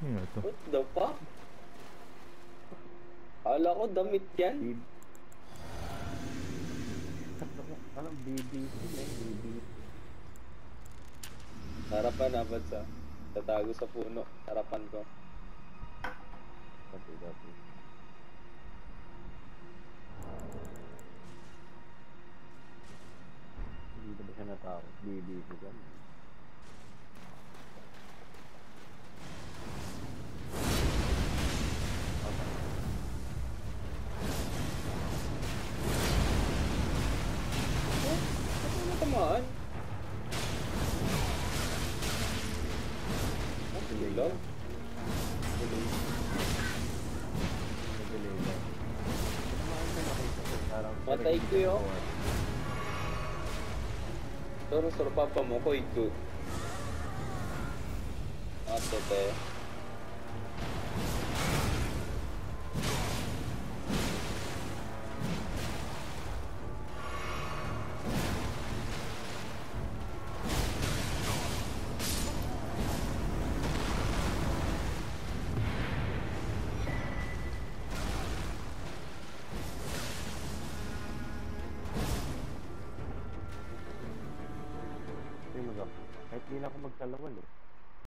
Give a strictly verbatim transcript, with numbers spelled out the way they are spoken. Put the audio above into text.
Ano to? What the fuck? Kala ko damit yan. Anong B B C eh? B B C. Harapan na, Bansa. Tatago sa puno. Harapan ko. Copy, copy. Hindi na ba siya natakot? B B C ka. Tamaan. Ang silaw. Matay ko yun. Pero sa papa mo ko ito. Ate te. Kahit di na ako magkalawal eh.